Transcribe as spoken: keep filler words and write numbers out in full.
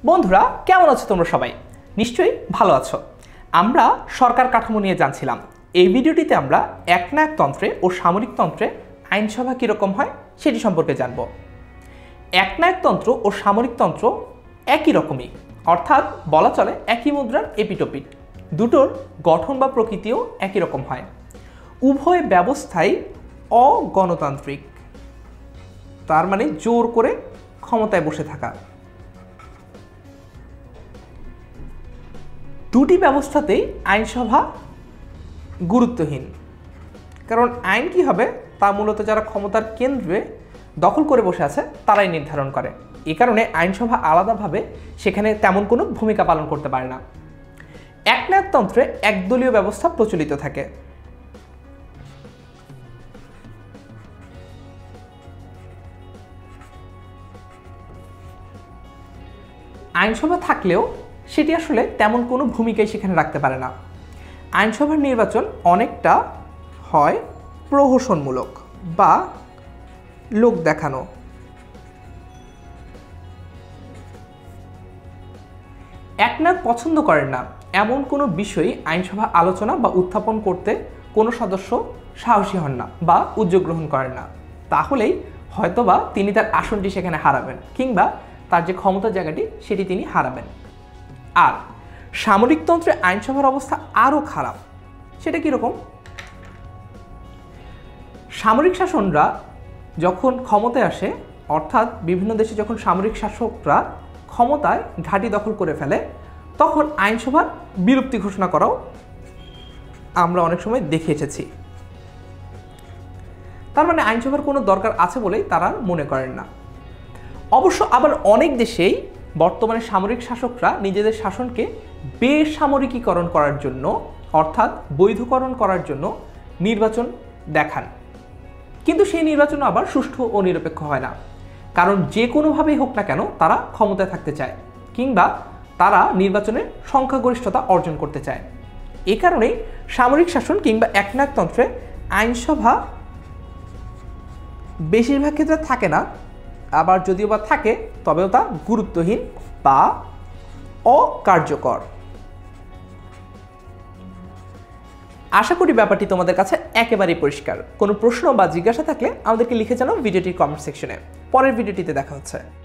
বন্ধুরা কেমন আছো তোমরা সবাই? নিশ্চয়ই ভালো আছো। আমরা সরকার কাঠামো নিয়ে জানছিলাম। এই ভিডিওটিতে আমরা একনায়কতন্ত্রে ও সামরিকতন্ত্রে আইনসভা কীরকম হয় সেটি সম্পর্কে জানব। একনায়কতন্ত্র ও সামরিকতন্ত্র একই রকমই, অর্থাৎ বলা চলে একই মুদ্রার এপিটোপিট। দুটোর গঠন বা প্রকৃতিও একই রকম হয়। উভয় ব্যবস্থাই অগণতান্ত্রিক, তার মানে জোর করে ক্ষমতায় বসে থাকা। দুটি ব্যবস্থাতেই আইনসভা গুরুত্বহীন, কারণ আইন কি হবে তা মূলত যারা ক্ষমতার কেন্দ্রে দখল করে বসে আছে তারাই নির্ধারণ করে। এ কারণে আইনসভা আলাদাভাবে সেখানে তেমন কোনো ভূমিকা পালন করতে পারে না। একনায়কতন্ত্রে একদলীয় ব্যবস্থা প্রচলিত থাকে। আইনসভা থাকলেও সেটি আসলে তেমন কোনো ভূমিকাই সেখানে রাখতে পারে না। আইনসভার নির্বাচন অনেকটা হয় প্রহসনমূলক বা লোক দেখানো। একনায়ক পছন্দ করেন না এমন কোনো বিষয়ই আইনসভা আলোচনা বা উত্থাপন করতে কোনো সদস্য সাহসী হন না বা উদ্যোগ গ্রহণ করেন না। তাহলেই হয়তোবা তিনি তার আসনটি সেখানে হারাবেন, কিংবা তার যে ক্ষমতার জায়গাটি সেটি তিনি হারাবেন। আর সামরিকতন্ত্রে আইনসভার অবস্থা আরও খারাপ। সেটা কীরকম? সামরিক শাসনরা যখন ক্ষমতায় আসে, অর্থাৎ বিভিন্ন দেশে যখন সামরিক শাসকরা ক্ষমতায় ঘাঁটি দখল করে ফেলে, তখন আইনসভার বিলুপ্তি ঘোষণা করাও আমরা অনেক সময় দেখে এসেছি। তার মানে আইনসভার কোনো দরকার আছে বলেই তারা মনে করেন না। অবশ্য আবার অনেক দেশেই বর্তমানে সামরিক শাসকরা নিজেদের শাসনকে বেসামরিকীকরণ করার জন্য, অর্থাৎ বৈধকরণ করার জন্য নির্বাচন দেখান। কিন্তু সেই নির্বাচনও আবার সুষ্ঠু ও নিরপেক্ষ হয় না, কারণ যে কোনোভাবেই হোক না কেন তারা ক্ষমতায় থাকতে চায়, কিংবা তারা নির্বাচনে সংখ্যাগরিষ্ঠতা অর্জন করতে চায়। এ কারণেই সামরিক শাসন কিংবা একনায়কতন্ত্রে আইনসভা বেশিরভাগ ক্ষেত্রে থাকে না, আবার যদিও বা থাকে তবেও তা গুরুত্বহীন বা অকার্যকর। আশা করি ব্যাপারটি তোমাদের কাছে একেবারেই পরিষ্কার। কোনো প্রশ্ন বা জিজ্ঞাসা থাকলে আমাদেরকে লিখে জানাও ভিডিওটির কমেন্ট সেকশনে। পরের ভিডিওটিতে দেখা হচ্ছে।